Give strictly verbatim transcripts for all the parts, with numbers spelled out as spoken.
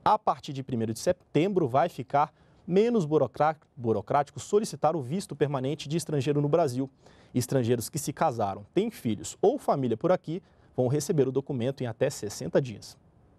A partir de primeiro de setembro, vai ficar menos burocrático solicitar o visto permanente de estrangeiro no Brasil. Estrangeiros que se casaram, têm filhos ou família por aqui, vão receber o documento em até sessenta dias.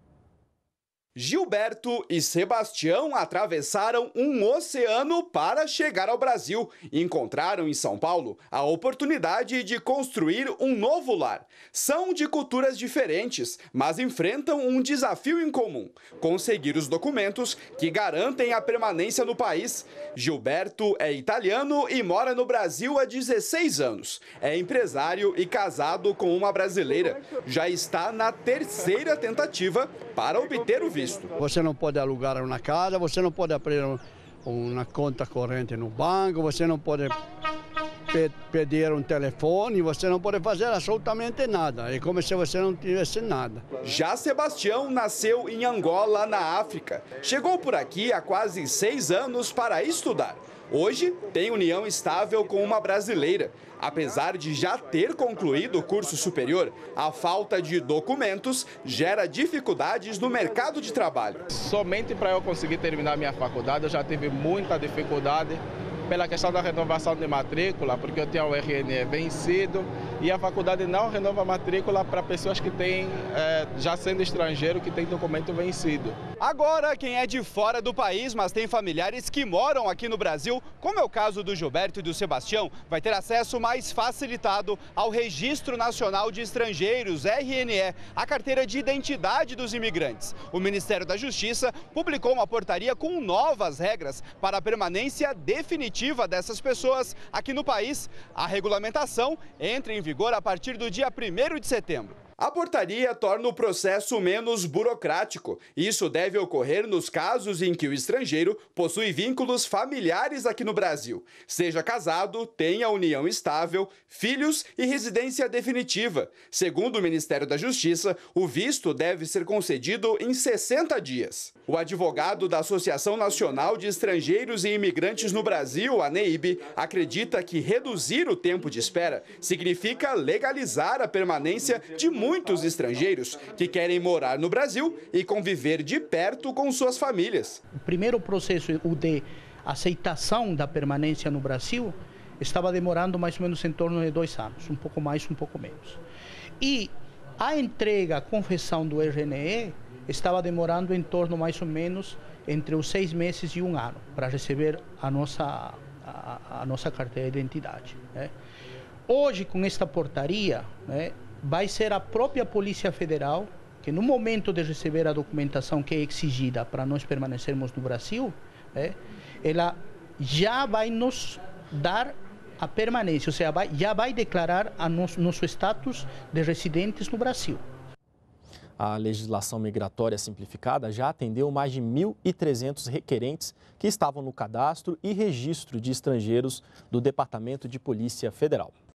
Gilberto e Sebastião atravessaram um oceano para chegar ao Brasil e encontraram em São Paulo a oportunidade de construir um novo lar. São de culturas diferentes, mas enfrentam um desafio em comum: conseguir os documentos que garantem a permanência no país. Gilberto é italiano e mora no Brasil há dezesseis anos. É empresário e casado com uma brasileira. Já está na terceira tentativa para obter o visto. Você não pode alugar uma casa, você não pode abrir uma conta corrente no banco, você não pode pe pedir um telefone, você não pode fazer absolutamente nada. É como se você não tivesse nada. Já Sebastião nasceu em Angola, na África. Chegou por aqui há quase seis anos para estudar. Hoje tem união estável com uma brasileira. Apesar de já ter concluído o curso superior, a falta de documentos gera dificuldades no mercado de trabalho. Somente para eu conseguir terminar minha faculdade, eu já tive muita dificuldade pela questão da renovação de matrícula, porque eu tinha o R N E vencido e a faculdade não renova a matrícula para pessoas que têm, é, já sendo estrangeiro, que têm documento vencido. Agora, quem é de fora do país, mas tem familiares que moram aqui no Brasil, como é o caso do Gilberto e do Sebastião, vai ter acesso mais facilitado ao Registro Nacional de Estrangeiros, R N E, a carteira de identidade dos imigrantes. O Ministério da Justiça publicou uma portaria com novas regras para a permanência definitiva dessas pessoas aqui no país. A regulamentação entra em vigor a partir do dia primeiro de setembro. A portaria torna o processo menos burocrático. Isso deve ocorrer nos casos em que o estrangeiro possui vínculos familiares aqui no Brasil, seja casado, tenha união estável, filhos e residência definitiva. Segundo o Ministério da Justiça, o visto deve ser concedido em sessenta dias. O advogado da Associação Nacional de Estrangeiros e Imigrantes no Brasil, a ANEIB, acredita que reduzir o tempo de espera significa legalizar a permanência de muitos estrangeiros que querem morar no Brasil e conviver de perto com suas famílias. O primeiro processo, o de aceitação da permanência no Brasil, estava demorando mais ou menos em torno de dois anos, um pouco mais, um pouco menos. E a entrega, a confecção do R N E estava demorando em torno mais ou menos entre os seis meses e um ano para receber a nossa, a, a nossa carteira de identidade, né? Hoje, com esta portaria, né, vai ser a própria Polícia Federal que, no momento de receber a documentação que é exigida para nós permanecermos no Brasil, né, ela já vai nos dar a permanência, ou seja, vai, já vai declarar a nosso, nosso status de residentes no Brasil. A legislação migratória simplificada já atendeu mais de mil e trezentos requerentes que estavam no cadastro e registro de estrangeiros do Departamento de Polícia Federal.